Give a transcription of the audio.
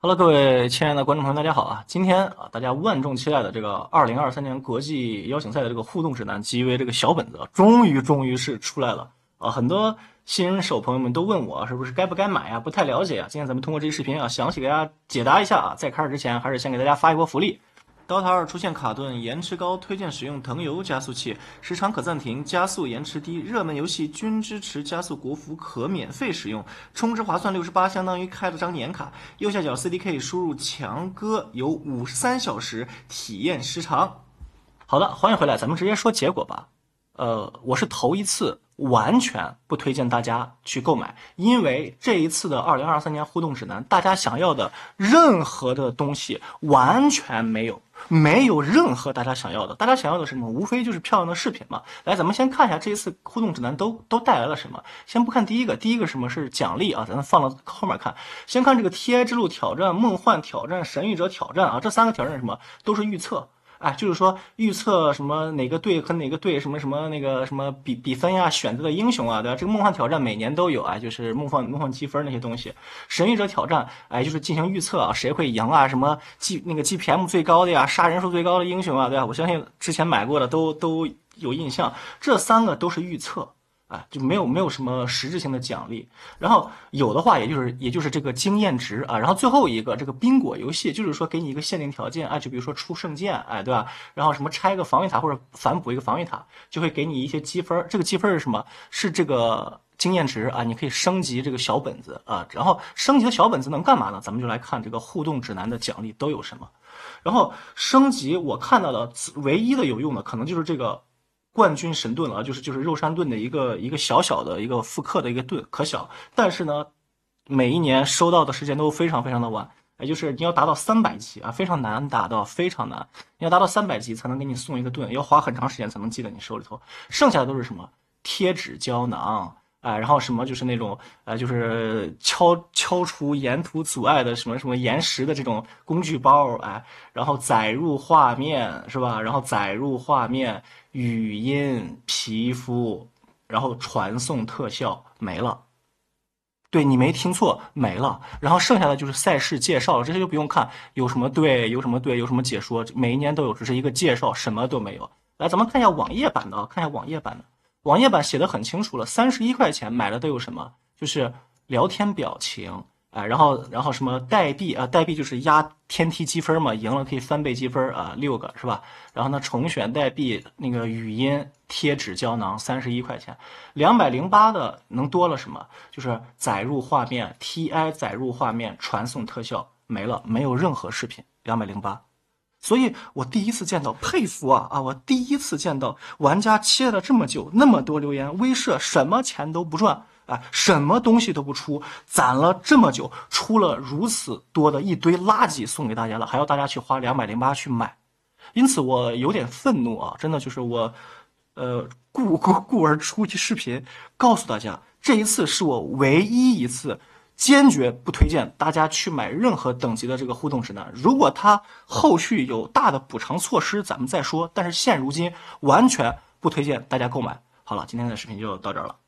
Hello，各位亲爱的观众朋友，大家好啊！今天啊，大家万众期待的这个2023年国际邀请赛的这个互动指南即为这个小本子，终于是出来了啊！很多新手朋友们都问我是不是该不该买啊？不太了解啊。今天咱们通过这期视频啊，详细给大家解答一下啊。在开始之前，还是先给大家发一波福利。DOTA 2出现卡顿，延迟高，推荐使用腾游加速器，时长可暂停，加速延迟低，热门游戏均支持加速国服，可免费使用，充值划算68，相当于开了张年卡。右下角 CDK 输入强哥，有53小时体验时长。好的，欢迎回来，咱们直接说结果吧。我是头一次完全不推荐大家去购买，因为这一次的2023年互动指南，大家想要的任何的东西完全没有。没有任何大家想要的，大家想要的是什么？无非就是漂亮的饰品嘛。来，咱们先看一下这一次互动指南都带来了什么。先不看第一个什么是奖励啊，咱们放到后面看。先看这个 TI 之路挑战、梦幻挑战、神域者挑战啊，这3个挑战是什么？都是预测。哎，就是说预测什么哪个队和哪个队什么那个什么比分呀，选择的英雄啊，对吧？这个梦幻挑战每年都有啊，就是梦幻积分那些东西。神域者挑战，哎，就是进行预测啊，谁会赢啊，什么GPM 最高的呀，杀人数最高的英雄啊，对吧？我相信之前买过的都有印象，这3个都是预测。啊，就没有什么实质性的奖励，然后有的话，也就是这个经验值啊，然后最后一个这个宾果游戏，就是说给你一个限定条件啊，就比如说出圣剑，哎，对吧？然后什么拆一个防御塔或者反补一个防御塔，就会给你一些积分。这个积分是什么？是这个经验值啊，你可以升级这个小本子啊，然后升级的小本子能干嘛呢？咱们就来看这个互动指南的奖励都有什么。然后升级我看到的唯一的有用的，可能就是这个。冠军神盾了，就是肉山盾的一个小小的一个复刻的一个盾，可小，但是呢，每一年收到的时间都非常非常的晚，也就是你要达到300级啊，非常难达到，非常难，你要达到300级才能给你送一个盾，要花很长时间才能记在你手里头，剩下的都是什么贴纸胶囊。哎，然后什么就是那种就是敲除沿途阻碍的什么岩石的这种工具包，哎，然后载入画面是吧？然后载入画面、语音、皮肤，然后传送特效没了。对你没听错，没了。然后剩下的就是赛事介绍了，这些就不用看，有什么队，有什么队，有什么解说，每一年都有，只是一个介绍，什么都没有。来，咱们看一下网页版的啊，看一下网页版的。网页版写的很清楚了，31块钱买的都有什么？就是聊天表情，哎，然后什么代币啊，代币就是压天梯积分嘛，赢了可以翻倍积分啊，6个是吧？然后呢，重选代币那个语音贴纸胶囊31块钱，208的能多了什么？就是载入画面 TI 载入画面传送特效没了，没有任何视频，208。所以我第一次见到，佩服啊！我第一次见到玩家期待了这么久，那么多留言，威社什么钱都不赚，哎，什么东西都不出，攒了这么久，出了如此多的一堆垃圾送给大家了，还要大家去花208去买，因此我有点愤怒啊！真的就是我，故而出一期视频，告诉大家，这一次是我唯一一次。坚决不推荐大家去买任何等级的这个互动指南。如果它后续有大的补偿措施，咱们再说。但是现如今完全不推荐大家购买。好了，今天的视频就到这儿了。